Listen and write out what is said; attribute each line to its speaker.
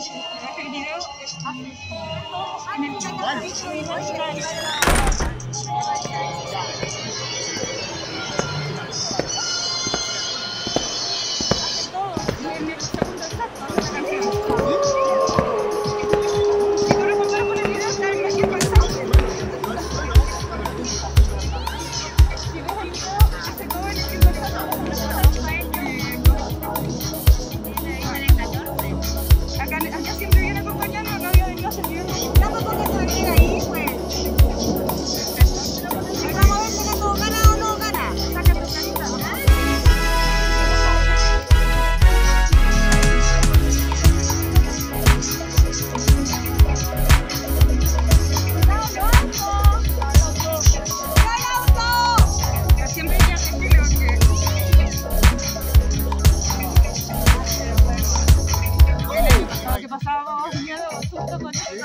Speaker 1: el video. Acá siempre viene acompañando, no había venido a hacer video.
Speaker 2: No, porque se venir ahí, pues. Vamos a ver si no gana o no gana.
Speaker 1: Saca tu carita. Siempre hay gente que pasábamos miedo justo con esto.